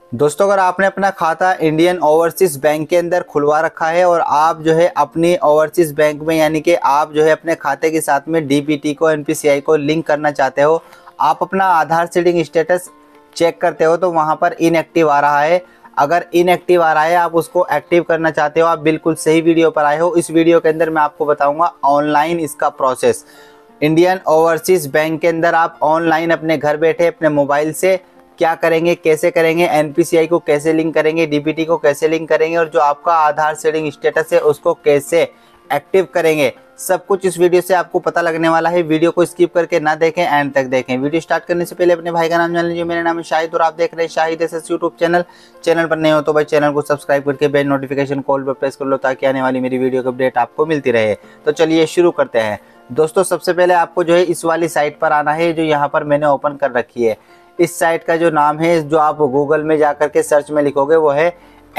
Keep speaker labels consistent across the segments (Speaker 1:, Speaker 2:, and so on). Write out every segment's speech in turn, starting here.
Speaker 1: दोस्तों, अगर आपने अपना खाता इंडियन ओवरसीज बैंक के अंदर खुलवा रखा है और आप जो है अपनी ओवरसीज बैंक में यानी कि आप जो है अपने खाते के साथ में डीबीटी को एनपीसीआई को लिंक करना चाहते हो, आप अपना आधार सीडिंग स्टेटस चेक करते हो तो वहां पर इनएक्टिव आ रहा है। अगर इनएक्टिव आ रहा है, आप उसको एक्टिव करना चाहते हो, आप बिल्कुल सही वीडियो पर आए हो। इस वीडियो के अंदर मैं आपको बताऊंगा ऑनलाइन इसका प्रोसेस। इंडियन ओवरसीज बैंक के अंदर आप ऑनलाइन अपने घर बैठे अपने मोबाइल से क्या करेंगे, कैसे करेंगे, एनपीसीआई को कैसे लिंक करेंगे, डीबीटी को कैसे लिंक करेंगे और जो आपका आधार सीडिंग स्टेटस है उसको कैसे एक्टिव करेंगे, सब कुछ इस वीडियो से आपको पता लगने वाला है। वीडियो को स्किप करके ना देखें, एंड तक देखें। वीडियो स्टार्ट करने से पहले अपने भाई का नाम जान लीजिए। मेरा नाम है शाहिद और आप देख रहे हैं Shahid SS YouTube channel. Channel पर नए हो तो भाई चैनल को सब्सक्राइब करके बेल नोटिफिकेशन कॉल पर प्रेस कर लो ताकि आने वाली मेरी वीडियो की अपडेट आपको मिलती रहे। तो चलिए शुरू करते हैं। दोस्तों, सबसे पहले आपको जो है इस वाली साइट पर आना है जो यहाँ पर मैंने ओपन कर रखी है। इस साइट का जो नाम है, जो आप गूगल में जाकर के सर्च में लिखोगे वो है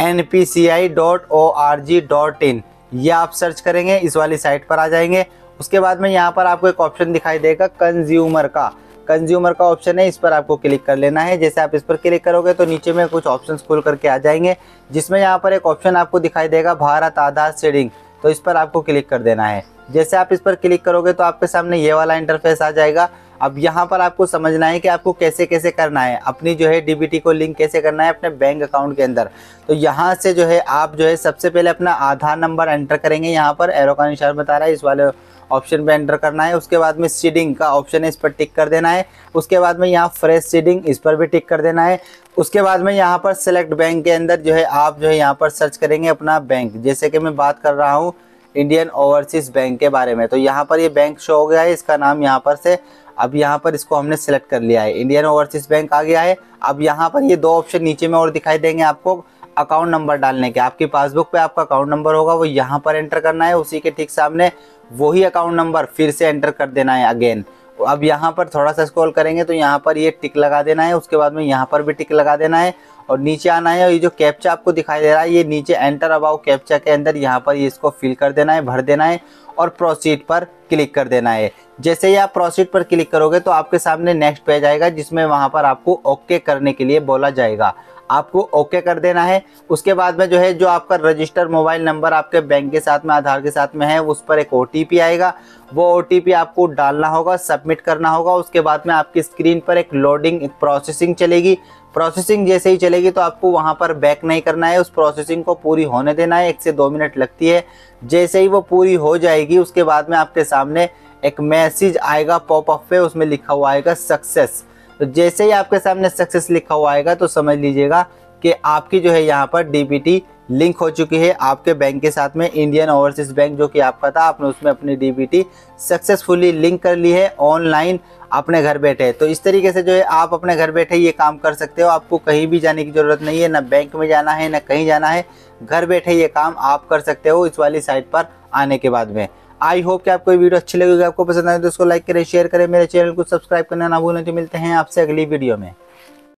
Speaker 1: npci.org.in। ये आप सर्च करेंगे, इस वाली साइट पर आ जाएंगे। उसके बाद में यहाँ पर आपको एक ऑप्शन दिखाई देगा कंज्यूमर का ऑप्शन है, इस पर आपको क्लिक कर लेना है। जैसे आप इस पर क्लिक करोगे तो नीचे में कुछ ऑप्शंस खुल करके आ जाएंगे, जिसमें यहाँ पर एक ऑप्शन आपको दिखाई देगा भारत आधार सीडिंग, तो इस पर आपको क्लिक कर देना है। जैसे आप इस पर क्लिक करोगे तो आपके सामने ये वाला इंटरफेस आ जाएगा। अब यहाँ पर आपको समझना है कि आपको कैसे कैसे करना है, अपनी जो है डीबीटी को लिंक कैसे करना है अपने बैंक अकाउंट के अंदर। तो यहाँ से जो है आप जो है सबसे पहले अपना आधार नंबर एंटर करेंगे। यहाँ पर एरो का निशान बता रहा है, इस वाले ऑप्शन पे एंटर करना है। उसके बाद में सीडिंग का ऑप्शन है, इस पर टिक कर देना है। उसके बाद में यहाँ फ्रेश सीडिंग, इस पर भी टिक कर देना है। उसके बाद में यहाँ पर सेलेक्ट बैंक के अंदर जो है आप जो है यहाँ पर सर्च करेंगे अपना बैंक। जैसे कि मैं बात कर रहा हूँ इंडियन ओवरसीज बैंक के बारे में, तो यहाँ पर ये बैंक शो हो गया है, इसका नाम यहाँ पर से। अब यहाँ पर इसको हमने सेलेक्ट कर लिया है, इंडियन ओवरसीज बैंक आ गया है। अब यहाँ पर ये दो ऑप्शन नीचे में और दिखाई देंगे आपको अकाउंट नंबर डालने के। आपकी पासबुक पे आपका अकाउंट नंबर होगा, वो यहाँ पर एंटर करना है। उसी के ठीक सामने वही अकाउंट नंबर फिर से एंटर कर देना है अगेन। अब यहाँ पर थोड़ा सा स्क्रॉल करेंगे तो यहाँ पर ये टिक लगा देना है। उसके बाद में यहाँ पर भी टिक लगा देना है और नीचे आना है। और ये जो कैप्चा आपको दिखाई दे रहा है, ये नीचे एंटर अबाउट कैप्चा के अंदर यहाँ पर ये इसको फिल कर देना है, भर देना है और प्रोसीड पर क्लिक कर देना है। जैसे ही आप प्रोसीड पर क्लिक करोगे तो आपके सामने नेक्स्ट पेज आएगा, जिसमें वहाँ पर आपको ओके करने के लिए बोला जाएगा। आपको ओके कर देना है। उसके बाद में जो है जो आपका रजिस्टर मोबाइल नंबर आपके बैंक के साथ में आधार के साथ में है, उस पर एक ओटीपी आएगा। वो ओटीपी आपको डालना होगा, सबमिट करना होगा। उसके बाद में आपकी स्क्रीन पर एक लोडिंग प्रोसेसिंग चलेगी। प्रोसेसिंग जैसे ही चलेगी तो आपको वहां पर बैक नहीं करना है, उस प्रोसेसिंग को पूरी होने देना है। 1 से 2 मिनट लगती है। जैसे ही वो पूरी हो जाएगी उसके बाद में आपके सामने एक मैसेज आएगा पॉपअप पे, उसमें लिखा हुआ आएगा सक्सेस। तो जैसे ही आपके सामने सक्सेस लिखा हुआ आएगा तो समझ लीजिएगा कि आपकी जो है यहाँ पर डीबीटी लिंक हो चुकी है आपके बैंक के साथ में। इंडियन ओवरसीज बैंक जो कि आपका था, आपने उसमें अपनी डीबीटी सक्सेसफुली लिंक कर ली है ऑनलाइन अपने घर बैठे। तो इस तरीके से जो है आप अपने घर बैठे ये काम कर सकते हो। आपको कहीं भी जाने की ज़रूरत नहीं है, ना बैंक में जाना है ना कहीं जाना है। घर बैठे ये काम आप कर सकते हो इस वाली साइट पर आने के बाद में। आई होप कि आपको वीडियो अच्छी लगेगी, आपको पसंद आए तो उसको लाइक करें, शेयर करें, मेरे चैनल को सब्सक्राइब करना ना भूलें। तो मिलते हैं आपसे अगली वीडियो में।